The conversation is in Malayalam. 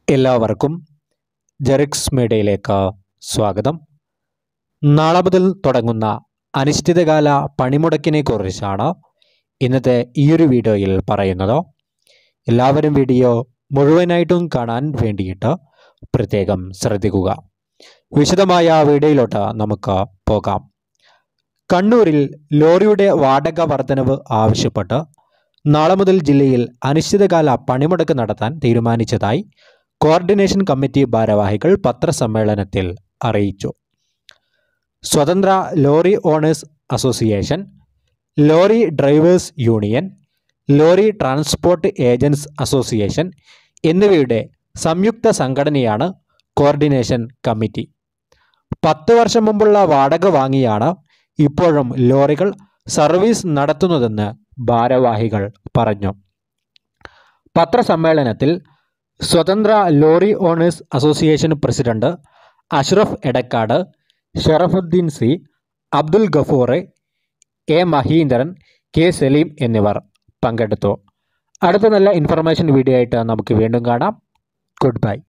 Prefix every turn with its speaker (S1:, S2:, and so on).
S1: എല്ലാവർക്കും ജെറിക്സ് മീഡിയയിലേക്ക് സ്വാഗതം. നാളെ മുതൽ തുടങ്ങുന്ന അനിശ്ചിതകാല പണിമുടക്കിനെ കുറിച്ചാണ് ഇന്നത്തെ ഈയൊരു വീഡിയോയിൽ പറയുന്നത്. എല്ലാവരും വീഡിയോ മുഴുവനായിട്ടും കാണാൻ വേണ്ടിയിട്ട് പ്രത്യേകം ശ്രദ്ധിക്കുക. വിശദമായ വീഡിയോയിലോട്ട് നമുക്ക് പോകാം. കണ്ണൂരിൽ ലോറിയുടെ വാടക വർധനവ് ആവശ്യപ്പെട്ട് നാളെ മുതൽ ജില്ലയിൽ അനിശ്ചിതകാല പണിമുടക്ക് നടത്താൻ തീരുമാനിച്ചതായി കോർഡിനേഷൻ കമ്മിറ്റി ഭാരവാഹികൾ പത്രസമ്മേളനത്തിൽ അറിയിച്ചു. സ്വതന്ത്ര lorry owners association, lorry drivers union, lorry transport agents association എന്നിവയുടെ സംയുക്ത സംഘടനയാണ് കോർഡിനേഷൻ കമ്മിറ്റി. 10 വർഷം മുമ്പുള്ള വാടക വാങ്ങിയാണ് ഇപ്പോഴും ലോറികൾ സർവീസ് നടത്തുന്നതെന്ന് ഭാരവാഹികൾ പറഞ്ഞു. പത്രസമ്മേളനത്തിൽ സ്വതന്ത്ര lorry owners association president Ashraf Edakkad, Sharafuddin C, Abdul Gafoor, A Mahindran, K Saleem എന്നിവർ പങ്കെടുത്തു. അടുത്ത നല്ല ഇൻഫർമേഷൻ വീഡിയോ ആയിട്ട് നമുക്ക് വീണ്ടും കാണാം. Good by.